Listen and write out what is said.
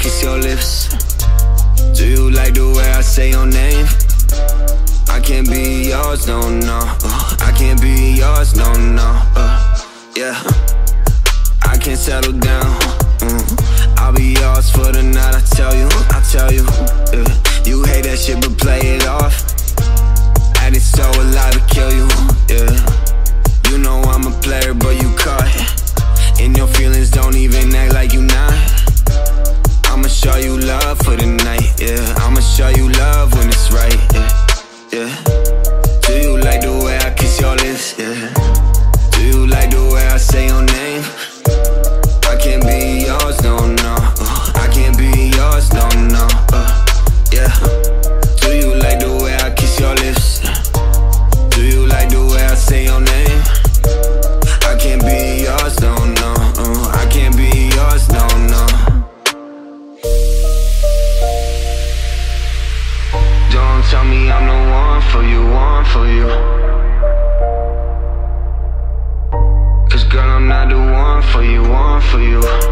kiss your lips? Do you like the way I say your name? I can't be yours, no, no. I can't be yours, no, no. Yeah, I can't settle down. I'll be yours for the night, I tell you. Yeah. You hate that shit, but play it off. And it's so alive to kill you, yeah. You know I'm a player, but you caught in your feelings, don't even act like you not. I'ma show you love for the night, yeah. I'ma show you love when it's right, yeah. Do you like the way I kiss your lips, yeah? Do you like the way I say your name? I can't be yours, no, no. I can't be yours, no, no. Yeah. Do you like the way I kiss your lips? Do you like the way I say your name? I can't be yours, no, no. I can't be yours, no, no. Don't tell me I'm the one for you, one for you. 'Cause girl, I'm not the one for you, one for you.